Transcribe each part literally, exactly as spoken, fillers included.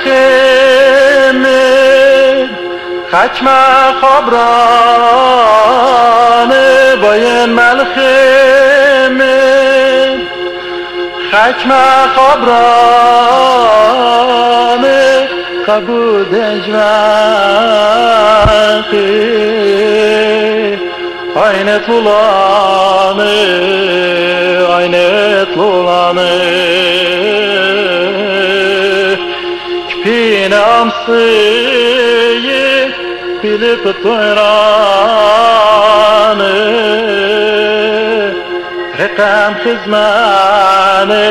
الخمر خچم خبرانه باین ملخمر خچم خبرانه قبود اجواقی aynet ulanı aynet ulanı kipine amsıyı bilip tuyranı rekam hizmani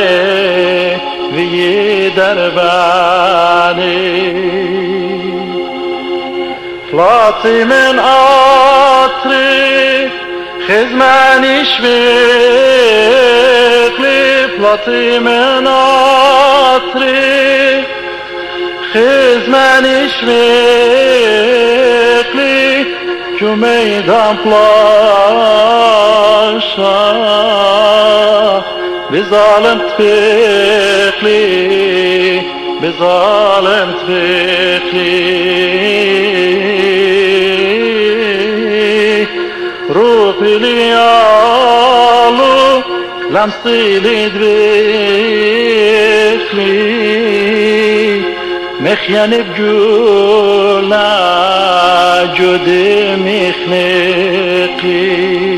viyi derbani Latimin atri Hizmen işbekli Latimin atri Hizmen işbekli Cümeydan plaşa Biz alim tfekli Biz alim tfekli Ruhili yalu lamsili dvekli Mekyanib gula jude mekhnekli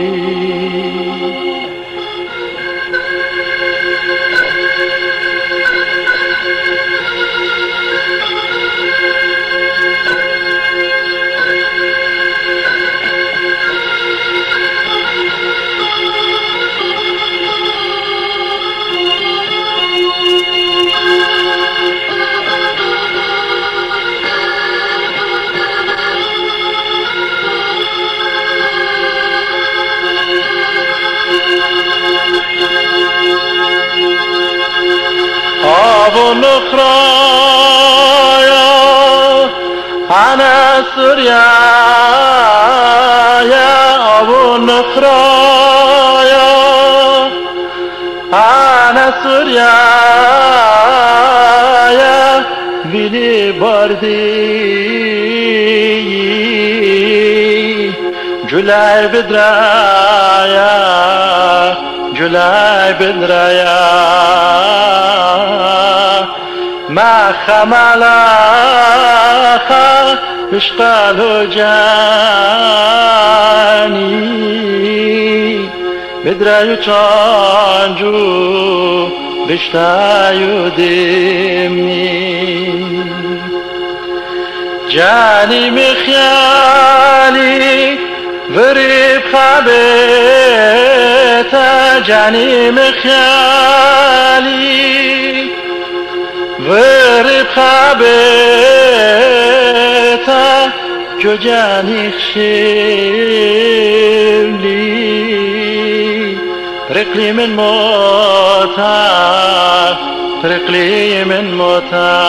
أبو نخرايا أنا سوريا يا أبو نخرايا أنا سوريا يا بلي بردي جولاي بدرايا جولاي بدرايا ما خملاخا اشقالو جاني بدرايو چانجو بشتايو دمني جاني مخيالي غريب خابتا جاني مخيالي غريب خابتا جاني خشيلي رقلي من موتا رقلي من موتا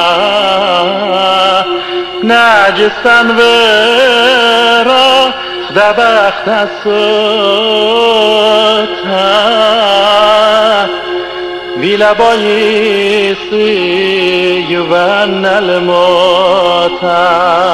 ناجستان ورا خدا بخت الصوتا ویلا بایستی یوان الموتا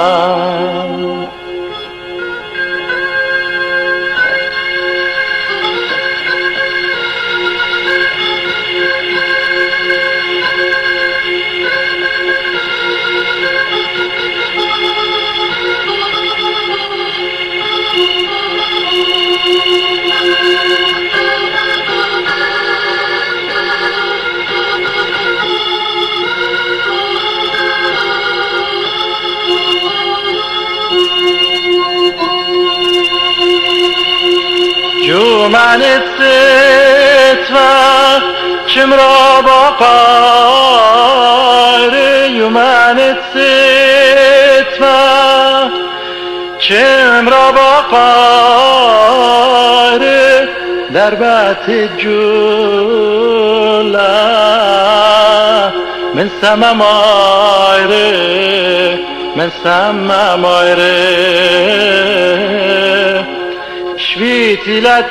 من ستوا چمرا با قاره من ستوا چمرا با قاره در بات جولا من سمم آیره من سمم آیره شويتي لا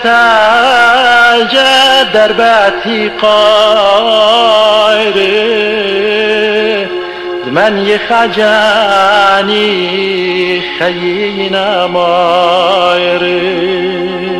تاجا درباتي قايري من يخجاني خينا مايري